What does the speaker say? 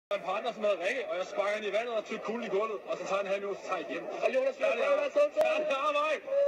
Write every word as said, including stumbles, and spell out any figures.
En partner, som hedder Rikke, og jeg sparker hende i vandet og tykker kuglen i gulvet, og så tager han halv minut, så tager jeg hjem. Og Jonas, hvad er det, hvad er det, Ja, det er mig!